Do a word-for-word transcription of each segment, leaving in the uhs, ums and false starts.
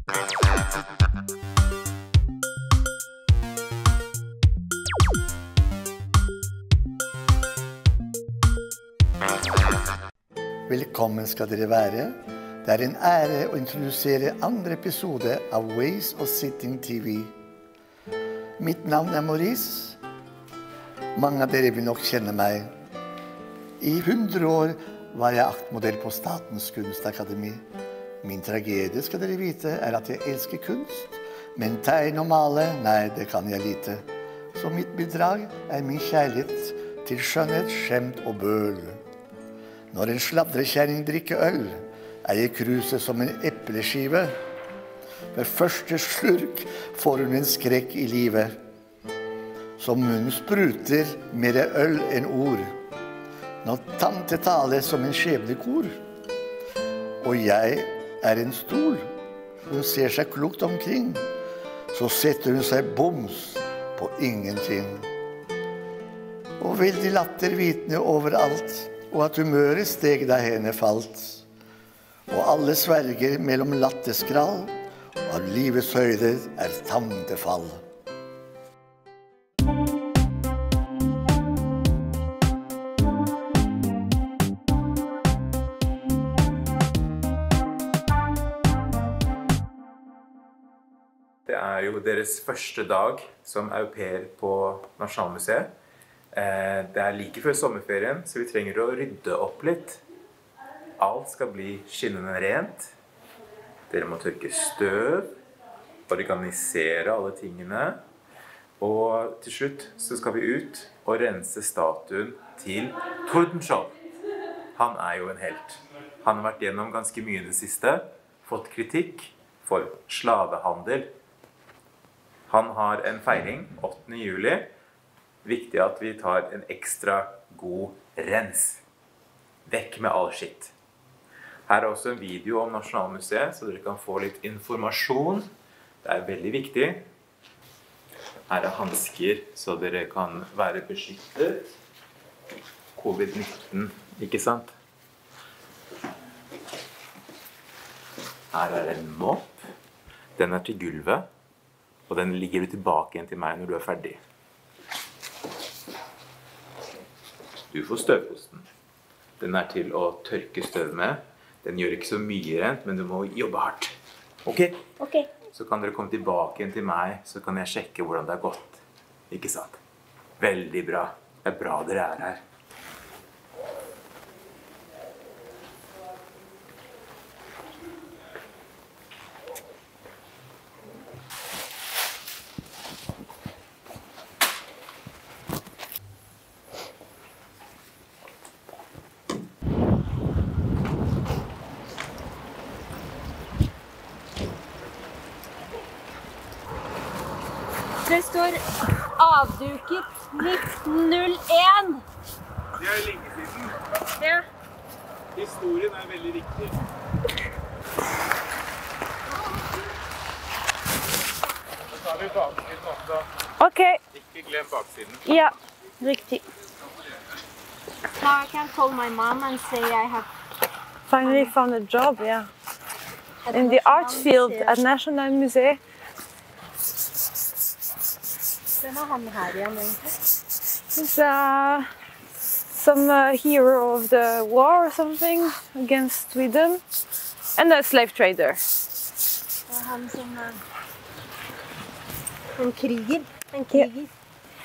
Velkommen skal dere være. Det er en ære å introdusere andre episode av Ways of Sitting T V. Mitt navn er Maurice. Mange av dere vil nok kjenne meg. I hundre år var jeg aktmodell på Statens Kunstakademi. Min tragedie, skal dere vite, er at jeg elsker kunst, men tegn og male, nei, det kan jeg lite. Så mitt bidrag er min kjærlighet til skjønnhet, skjemt og bøl. Når en sladrekjerring drikker øl, er jeg kruset som en epleskive. Ved første slurk får hun en skrekk i livet. Så munnen spruter mer øl enn ord. Når tante taler som en skjebnekor. Og jeg er en stol. Hun ser seg klokt omkring. Så setter hun seg boms på ingenting. Og veldig lattervitende overalt. Og at humøret steg da henne falt. Og alle sverger mellom latterskrall, og av livets høyde er tandefall. Det er jo deres første dag som au pair på Nasjonalmuseet. Det er like før sommerferien, så vi trenger å rydde opp litt. Alt skal bli skinnende rent. Dere må tørke støv, organisere alle tingene. Og til slutt så skal vi ut og rense statuen til Tordenskjold. Han er jo en helt. Han har vært gjennom ganske mye i det siste, fått kritikk for slavehandel. Han har en feiring åttende juli. Viktig at vi tar en ekstra god rens. Vekk med all skitt. Her er også en video om Nasjonalmuseet, så dere kan få litt informasjon. Det er veldig viktig. Her er handsker, så dere kan være beskyttet. covid nitten, ikke sant? Her er en mopp. Den er til gulvet, og den ligger tilbake igjen til meg når du er ferdig. Du får støvkosten. Den er til å tørke støv med. Den gjør ikke så mye rent, men du må jobbe hardt. Ok? Ok. Så kan dere komme tilbake igjen til meg, så kan jeg sjekke hvordan det har gått. Ikke sant? Veldig bra. Det er bra dere er her. Det står avduket nitten null én. Det er lenge siden. Ja. Historien er veldig viktig. Så tar vi baksiden også. Ok. Ikke glem baksiden. Ja, riktig. Now I can call my mom and say I have finally found a job, yeah. In the art field at Nasjonalmuseet. Hvem er han her igjen egentlig? He's uh, some uh, hero of the war or something against Sweden. And a slave trader. Og han som uh, en kriger. En kriger. Yeah.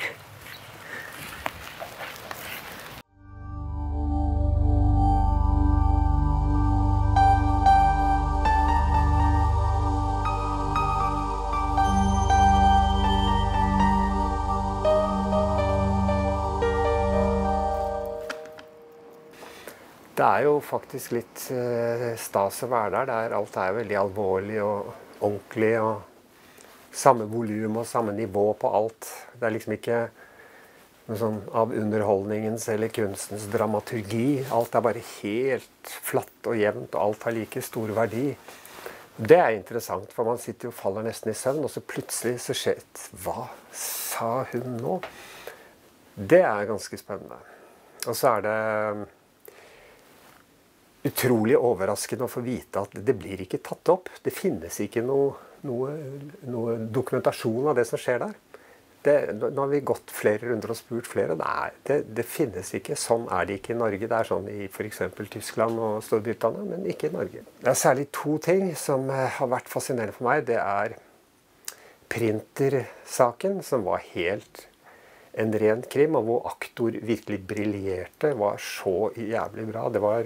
Det er jo faktisk litt eh, stas å være der, der alt er veldig alvorlig og ordentlig, og samme volum og samme nivå på alt. Det er liksom ikke noe sånn av underholdningens eller kunstens dramaturgi. Alt er bare helt flatt og jevnt, og alt har like stor verdi. Det er interessant, for man sitter jo og faller nesten i søvn, og så plutselig så skjer det. Hva sa hun nå? Det er ganske spennende. Og så er det utrolig overraskende å få vite at det blir ikke tatt opp. Det finnes ikke noe, noe, noe dokumentasjon av det som skjer der. Det, nå har vi gått flere runder og spurt flere. Nei, det, det finnes ikke. Sånn er det ikke i Norge. Det er sånn i for eksempel Tyskland og Storbritannia, men ikke i Norge. Det er særlig to ting som har vært fascinerende for meg. Det er printersaken, som var helt en ren krim, og hvor aktor virkelig briljerte, var så jævlig bra. Det var...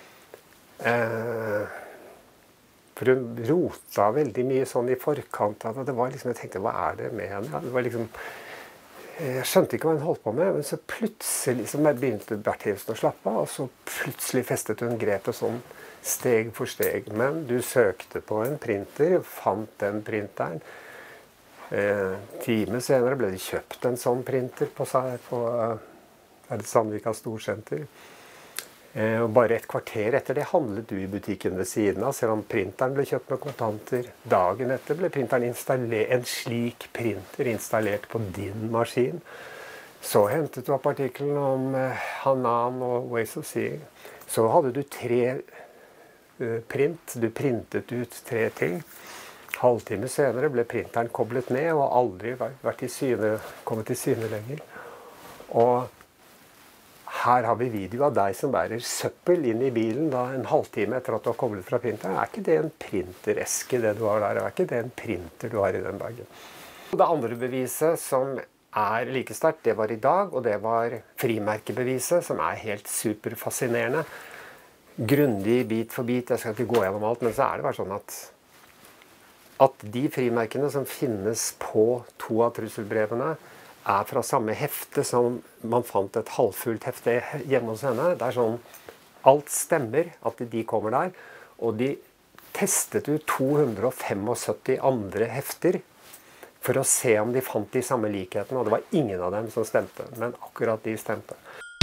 Eh, for hun rota veldig mye sånn i forkant av det. Det var liksom, jeg tenkte, hva er det med henne? Det var liksom, jeg skjønte ikke hva hun holdt på med, men så plutselig så begynte Bert Helfsen å slappe av, og så plutselig festet hun grepet sånn steg for steg. Men du søkte på en printer, fant den printeren. Eh, time senere ble det kjøpt en sånn printer på, på er det Sandvika Storsenter. Eh, og bare et kvarter etter det handlet du i butikken ved siden av, selv om printeren ble kjøpt med kontanter. Dagen etter ble printeren installert, en slik printer installert på din maskin. Så hentet du opp artikkelen om eh, Hanan og Ways of Seeing. Så hadde du tre eh, print, du printet ut tre ting. Halvtime senere ble printeren koblet ned og aldri vært i syne, kommet i syne lenger. Og her har vi video av deg som bærer søppel inn i bilen da, en halvtime etter at du har koblet fra printeren. Er ikke det en printereske det du har der? Er ikke det en printer du har i den bagen? Det andre beviset som er like sterkt, det var i dag, og det var frimerkebeviset, som er helt superfascinerende. Grundig bit for bit, jeg skal ikke gå gjennom alt, men så er det bare sånn at at de frimerkene som finnes på to av trusselbrevene er fra samme hefte som man fant et halvfullt hefte hjemme hos henne. Det er sånn, alt stemmer at de kommer der, og de testet ut to hundre syttifem andre hefter for å se om de fant de samme likhetene, og det var ingen av dem som stemte, men akkurat de stemte.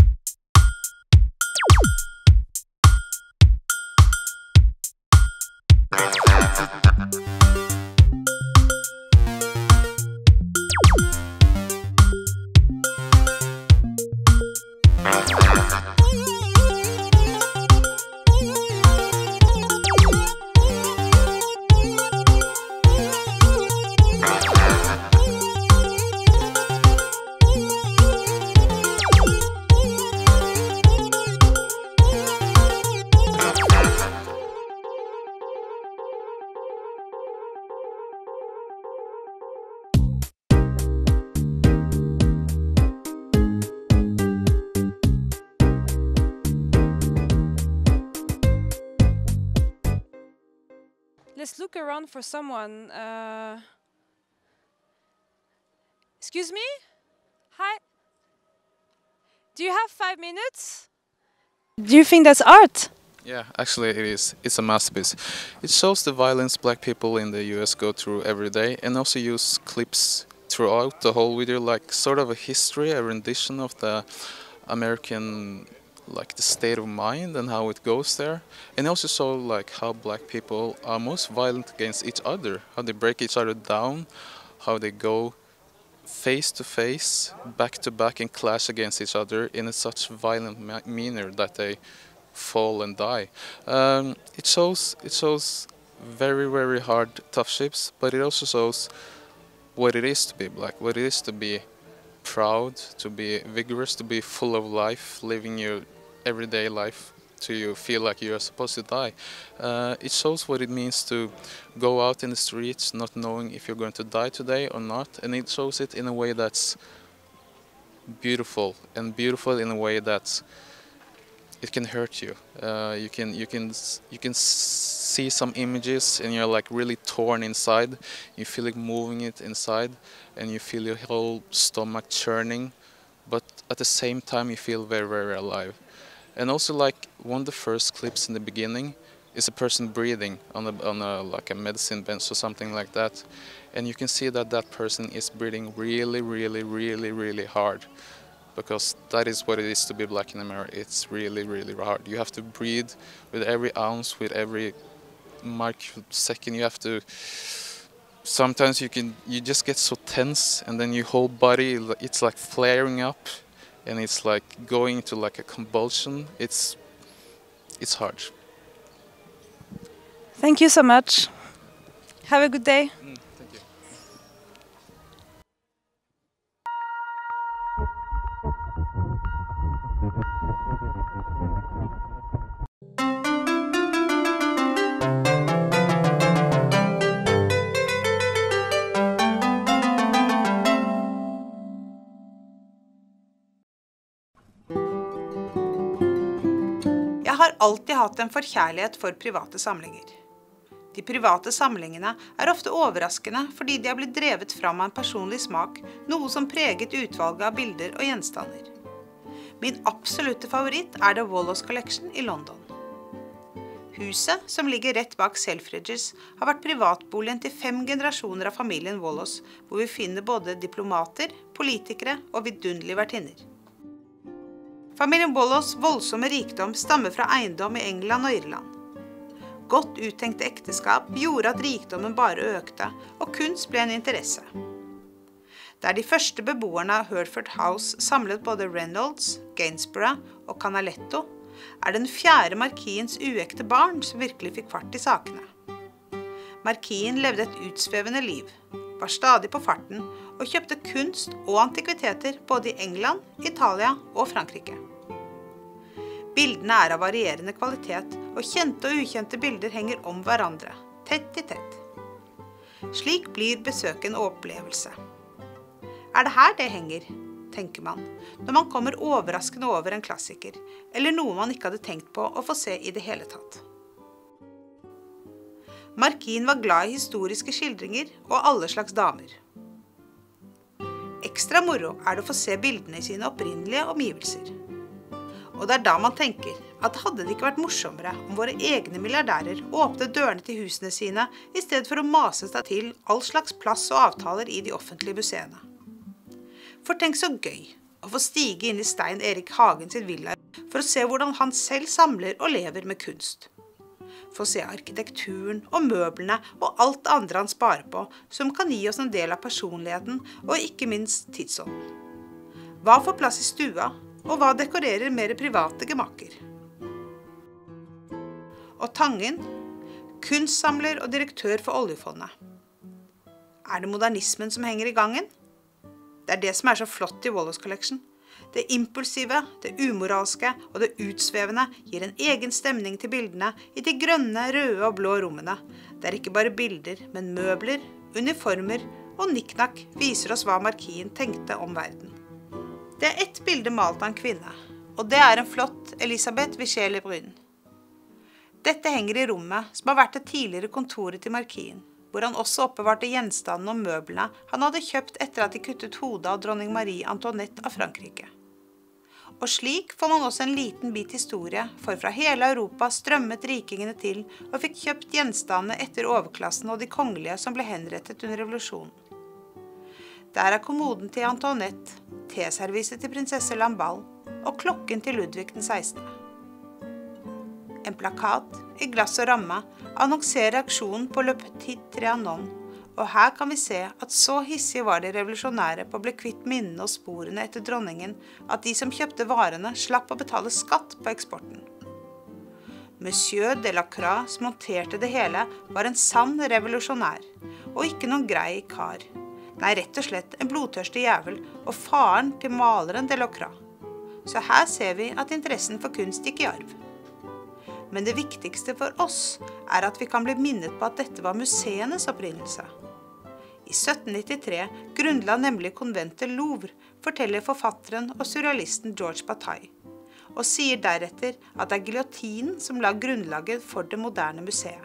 Let's look around for someone. Uh, excuse me? Hi. Do you have five minutes? Do you think that's art? Yeah, actually it is. It's a masterpiece. It shows the violence black people in the U S go through every day, and also use clips throughout the whole video, like sort of a history, a rendition of the American, like the state of mind and how it goes there, and also show like how black people are most violent against each other, how they break each other down, how they go face to face, back to back, and clash against each other in a such violent ma manner that they fall and die. Um, it shows it shows very very hard tough ships, but it also shows what it is to be black, what it is to be proud, to be vigorous, to be full of life, living your everyday life till you feel like you are supposed to die. Uh, it shows what it means to go out in the streets not knowing if you're going to die today or not, and it shows it in a way that's beautiful, and beautiful in a way that it can hurt you. Uh, you can you can you can see some images and you're like really torn inside. You feel it moving it inside, and you feel your whole stomach churning, but at the same time you feel very very alive. And also, like, one of the first clips in the beginning is a person breathing on a, on a like a medicine bench or something like that, and you can see that that person is breathing really really really really hard, because that is what it is to be black in America. It's really really hard. You have to breathe with every ounce, with every microsecond. You have to, sometimes you can you just get so tense, and then your whole body, it's like flaring up, and it's like going into like a convulsion. It's it's hard. Thank you so much. Have a good day. Mm, thank you. Jeg har alltid hatt en forkjærlighet for private samlinger. De private samlingene er ofte overraskende fordi de har blitt drevet fram av en personlig smak, noe som preget utvalget av bilder og gjenstander. Min absolutte favoritt er The Wallace Collection i London. Huset, som ligger rett bak Selfridges, har vært privatboligen til fem generasjoner av familien Wallace, hvor vi finner både diplomater, politikere og vidunderlige vertinner. Familien Wallace voldsomme rikdom stammer fra eiendom i England og Irland. Godt uttenkte ekteskap gjorde at rikdommen bare økte, og kunst ble en interesse. Der de første beboerne av Hertford House samlet både Reynolds, Gainsborough og Canaletto, er den fjerde markiens uekte barn som virkelig fikk fart i sakene. Markien levde et utsvevende liv, var stadig på farten og kjøpte kunst og antikviteter både i England, Italia og Frankrike. Bildene er av varierende kvalitet, og kjente og ukjente bilder henger om hverandre, tett i tett. Slik blir besøket en opplevelse. Er det her det henger, tenker man, når man kommer overraskende over en klassiker, eller noe man ikke hadde tenkt på å få se i det hele tatt. Markien var glad i historiske skildringer og alle slags damer. Ekstra moro er det å få se bildene i sine opprinnelige omgivelser. Og det er da man tenker at hadde det ikke vært morsommere om våre egne milliardærer åpnet dørene til husene sine i stedet for å mase seg til all slags plass og avtaler i de offentlige museene. For tenk så gøy å få stige inn i Stein Erik Hagen sin villa for å se hvordan han selv samler og lever med kunst. Få se arkitekturen og møblene og alt andre han sparer på, som kan gi oss en del av personligheten og ikke minst tidsånden. Hva får plass i stua? Og hva dekorerer mer private gemakker? Og Tangen, kunstsamler og direktør for oljefondet. Er det modernismen som henger i gangen? Det er det som er så flott i Wallace Collection. Det impulsive, det umoralske og det utsvevende gir en egen stemning til bildene i de grønne, røde og blå rommene. Det er ikke bare bilder, men møbler, uniformer og nikknakk viser oss hva markien tenkte om verden. Det er ett bilde malt av en kvinne, og det er en flott Elisabeth Vichy Lebrun. Dette henger i rommet som har vært det tidligere kontoret til markien, hvor han også oppbevarte gjenstandene og møblene han hadde kjøpt etter at de kuttet hodet av dronning Marie Antoinette av Frankrike. Og slik får man også en liten bit historie, for fra hele Europa strømmet rikingene til og fikk kjøpt gjenstandene etter overklassen og de kongelige som ble henrettet under revolusjonen. Der er kommoden til Antoinette, teserviset til prinsesse Lamballe og klokken til Ludvig den sekstende. En plakat i glass og ramme annonserer aksjonen på Le Petit Trianon, og her kan vi se at så hissig var de revolusjonære på å bli kvitt minnene og sporene etter dronningen at de som kjøpte varene slapp å betale skatt på eksporten. Monsieur Delacroix som monterte det hele var en sann revolusjonær, og ikke noen grei kar. Nei, rett og slett en blodtørstig jævel og faren til maleren Delacroix. Så her ser vi at interessen for kunst gikk i arv. Men det viktigste for oss er at vi kan bli minnet på at dette var museenes opprinnelse. I sytten nittitre grunnla nemlig konventet Louvre, forteller forfatteren og surrealisten Georges Bataille, og sier deretter at det er giljotinen som la grunnlaget for det moderne museet.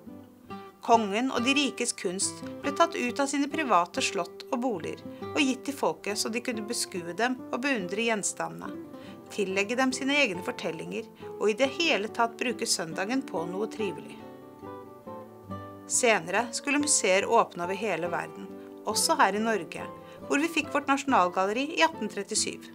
Kongen og de rikes kunst ble tatt ut av sine private slott og boliger og gitt til folket så de kunne beskue dem og beundre gjenstandene, tillegge dem sine egne fortellinger og i det hele tatt bruke søndagen på noe trivelig. Senere skulle museer åpne over hele verden, også her i Norge, hvor vi fikk vårt nasjonalgalleri i atten trettisju.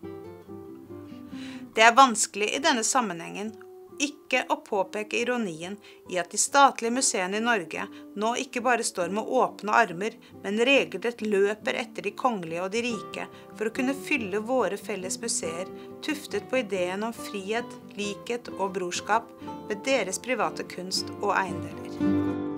Det er vanskelig i denne sammenhengen ikke å påpeke ironien i at de statlige museene i Norge nå ikke bare står med åpne armer, men regelrett løper etter de kongelige og de rike for å kunne fylle våre felles museer, tuftet på ideen om frihet, likhet og brorskap, ved deres private kunst og eiendeler.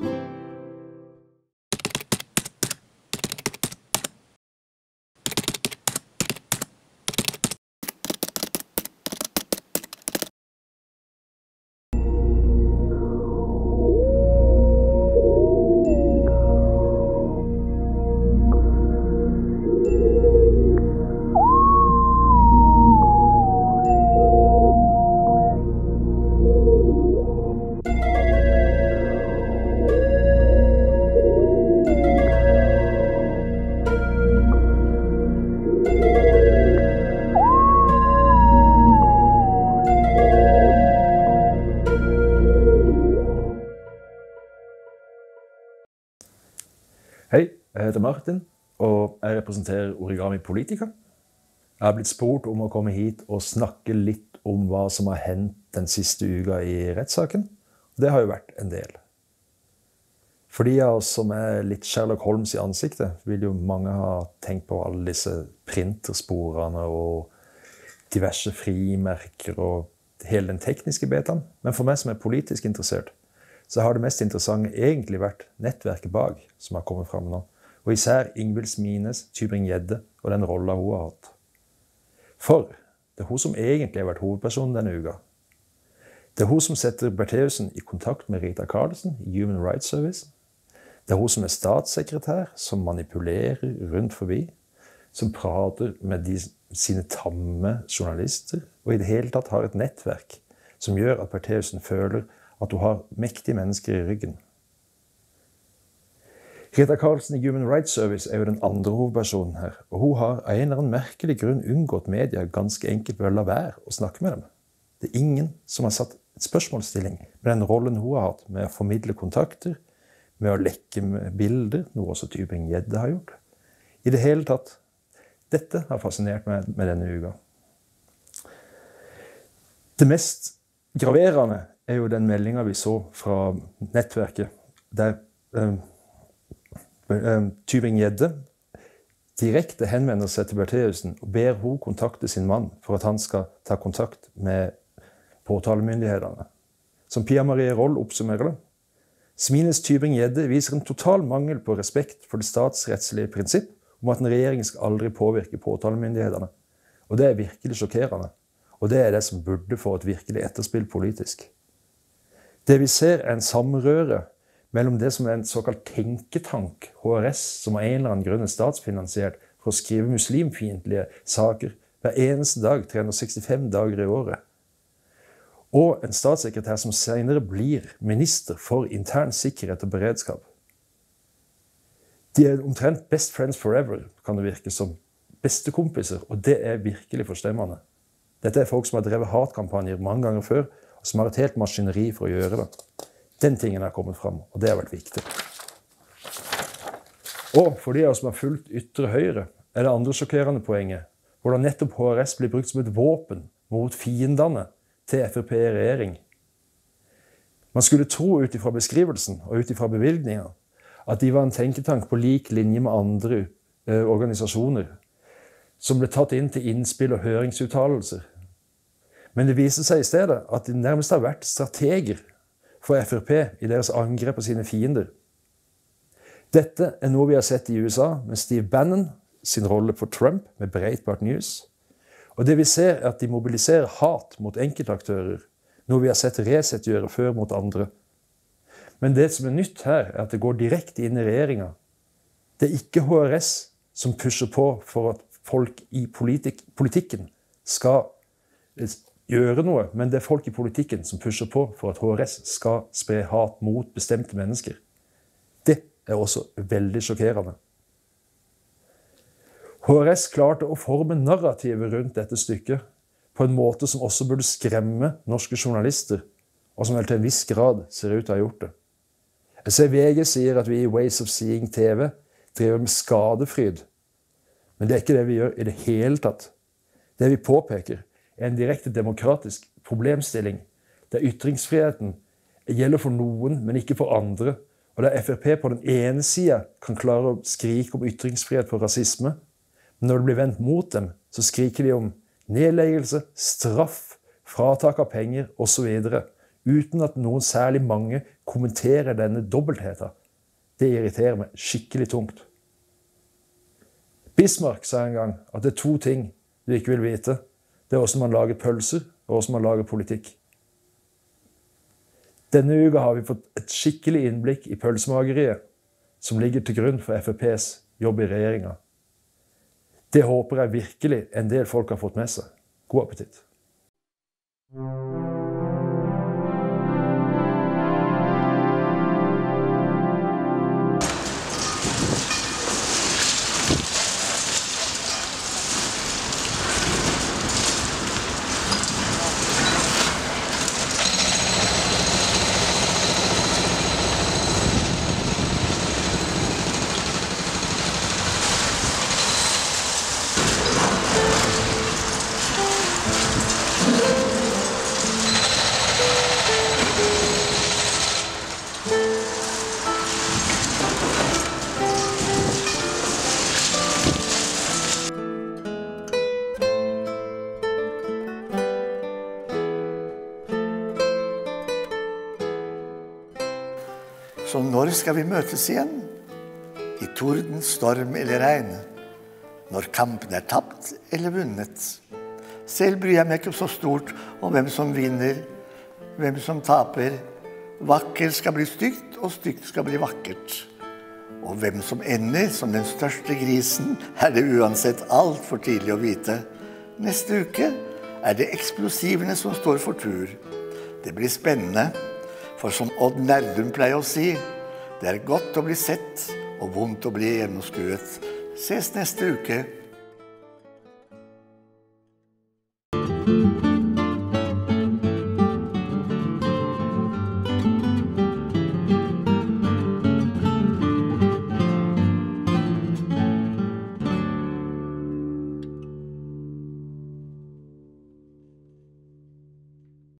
Hei, jeg heter Martin, og jeg representerer Origami Politica. Jeg har blitt spurt om å komme hit og snakke litt om hva som har hendt den siste uka i rettssaken. Det har jo vært en del. For de av oss som er litt Sherlock Holmes i ansiktet, vil jo mange ha tenkt på alle disse printersporene og diverse frimerker og hele den tekniske betaen. Men for meg som er politisk interessert, så har det mest interessante egentlig vært nettverket bak som har kommet frem nå. Og især Ingvild Smines Tybring-Gjedde og den rollen hun har hatt. For det er hun som egentlig har vært hovedpersonen denne uka. Det er hun som setter Bertheussen i kontakt med Rita Karlsen i Human Rights Service. Det er hun som er statssekretær, som manipulerer rundt forbi, som prater med de, sine tamme journalister, og i det hele tatt har et nettverk som gjør at Bertheussen føler at du har mektige mennesker i ryggen. Rita Karlsen i Human Rights Service er jo den andre hovedpersonen her, og hun har av en eller annen merkelig grunn unngått media ganske enkelt ved å la være å snakke med dem. Det er ingen som har satt et spørsmålsstilling med den rollen hun har hatt med å formidle kontakter, med å lekke bilder, noe også Tybring-Gjedde har gjort. I det hele tatt, dette har fascinert meg med denne uka. Det mest graverende er jo den meldingen vi så fra nettverket, der um, um, Tybring-Gjedde direkte henvender seg til Bertheussen og ber hun kontakte sin mann for at han skal ta kontakt med påtalemyndighetene. Som Pia Marie Roll oppsummerer det, Smines Tybring-Gjedde viser en total mangel på respekt for det statsrettslige prinsipp om at en regjering skal aldri påvirke påtalemyndighetene. Og det er virkelig sjokkerende. Og det er det som burde få et virkelig etterspill politisk. Det vi ser er en samrøre mellom det som er en såkalt tenketank, H R S, som av en eller annen grunn er statsfinansiert for å skrive muslimfiendtlige saker hver eneste dag, tre hundre sekstifem dager i året. Og en statssekretær som senere blir minister for intern sikkerhet og beredskap. De er omtrent best friends forever, kan det virke som. Bestekompiser, og det er virkelig forstemmende. Dette er folk som har drevet hatkampanjer mange ganger før, og som har et helt maskineri for å gjøre det. Den tingen har kommet frem, og det har vært viktig. Og for de av oss som har fulgt ytre høyre, er det andre sjokkerende poenget, hvordan nettopp H R S blir brukt som et våpen mot fiendene til F R P i regjering. Man skulle tro ut ifra beskrivelsen og ut ifra bevilgninger at de var en tenketank på lik linje med andre eh, organisasjoner, som ble tatt inn til innspill og høringsuttalelser. Men det viser seg i stedet at de nærmest har vært strateger for F R P i deres angrep på sine fiender. Dette er noe vi har sett i U S A med Steve Bannon sin rolle for Trump med Breitbart News. Og det vi ser er at de mobiliserer hat mot enkeltaktører, noe vi har sett Resett gjøre før mot andre. Men det som er nytt her er at det går direkte inn i regjeringen. Det er ikke H R S som pusher på for at folk i politik politikken skal gjøre noe, men det er folk i politikken som pusher på for at H R S skal spre hat mot bestemte mennesker. Det er også veldig sjokkerende. H R S klarte å forme narrativet rundt dette stykket på en måte som også burde skremme norske journalister, og som vel til en viss grad ser ut til å ha gjort det. Jeg ser V G sier at vi i Ways of Seeing T V driver med skadefryd, men det er ikke det vi gjør i det hele tatt. Det vi påpeker er en direkte demokratisk problemstilling, der ytringsfriheten gjelder for noen, men ikke for andre, og der F R P på den ene siden kan klare å skrike om ytringsfrihet for rasisme, men når det blir vendt mot dem, så skriker de om nedleggelse, straff, fratak av penger og så videre, uten at noen særlig mange kommenterer denne dobbeltheten. Det irriterer meg skikkelig tungt. Bismarck sa en gang at det er to ting du ikke vil vite. Det er hvordan man lager pølser, og hvordan man lager politikk. Denne uka har vi fått et skikkelig innblikk i pølsemageriet, som ligger til grunn for F R P's jobb i regjeringen. Det håper jeg virkelig en del folk har fått med seg. God appetitt. Så når skal vi møtes igjen? I torden, storm eller regn? Når kampen er tapt eller vunnet? Selv bryr jeg meg ikke så stort om hvem som vinner, hvem som taper. Vakker skal bli stygt, og stygt skal bli vakkert. Og hvem som ender som den største grisen, er det uansett alt for tidlig å vite. Neste uke er det eksplosivene som står for tur. Det blir spennende. For som Odd Nerdum pleier å si, det er godt å bli sett og vondt å bli gjennomskuet. Ses neste uke.